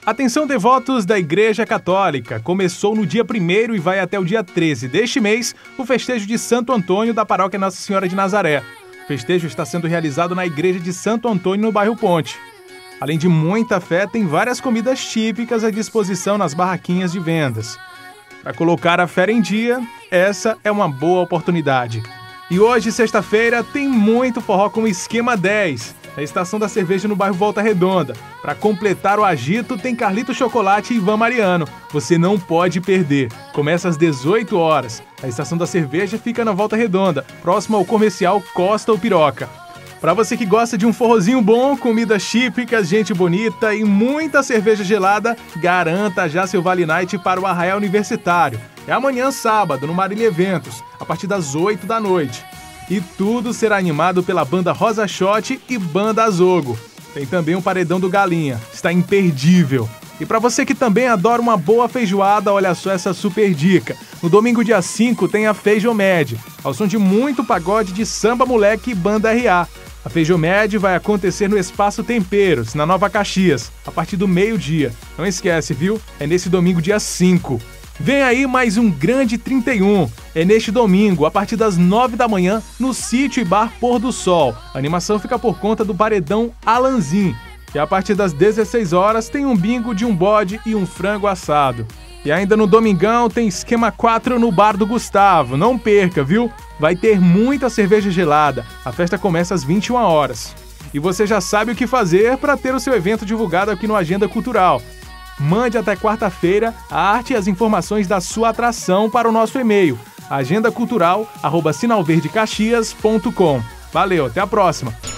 Atenção, devotos da Igreja Católica! Começou no dia 1º e vai até o dia 13 deste mês o festejo de Santo Antônio da Paróquia Nossa Senhora de Nazaré. O festejo está sendo realizado na Igreja de Santo Antônio, no bairro Ponte. Além de muita fé, tem várias comidas típicas à disposição nas barraquinhas de vendas. Para colocar a fé em dia, essa é uma boa oportunidade. E hoje, sexta-feira, tem muito forró com o Esquema 10, na Estação da Cerveja no bairro Volta Redonda. Para completar o agito, tem Carlito Chocolate e Ivan Mariano. Você não pode perder. Começa às 18 horas. A Estação da Cerveja fica na Volta Redonda, próximo ao comercial Costa ou Piroca. Para você que gosta de um forrozinho bom, comidas típicas, gente bonita e muita cerveja gelada, garanta já seu Vale Night para o Arraial Universitário. É amanhã, sábado, no Marília Eventos, a partir das 8 da noite. E tudo será animado pela banda Rosa Shot e banda Azogo. Tem também um paredão do Galinha, está imperdível. E para você que também adora uma boa feijoada, olha só essa super dica. No domingo, dia 5, tem a Feijomed, ao som de muito pagode de Samba Moleque e Banda RA. A Feijomed vai acontecer no Espaço Temperos, na Nova Caxias, a partir do meio-dia. Não esquece, viu? É nesse domingo, dia 5. Vem aí mais um Grande 31. É neste domingo, a partir das 9 da manhã, no Sítio e Bar Pôr do Sol. A animação fica por conta do paredão Alanzin. E a partir das 16 horas tem um bingo de um bode e um frango assado. E ainda no domingão tem Esquema 4 no Bar do Gustavo. Não perca, viu? Vai ter muita cerveja gelada. A festa começa às 21 horas. E você já sabe o que fazer para ter o seu evento divulgado aqui no Agenda Cultural. Mande até quarta-feira a arte e as informações da sua atração para o nosso e-mail, agendacultural@sinalverdecaxias.com. Valeu, até a próxima!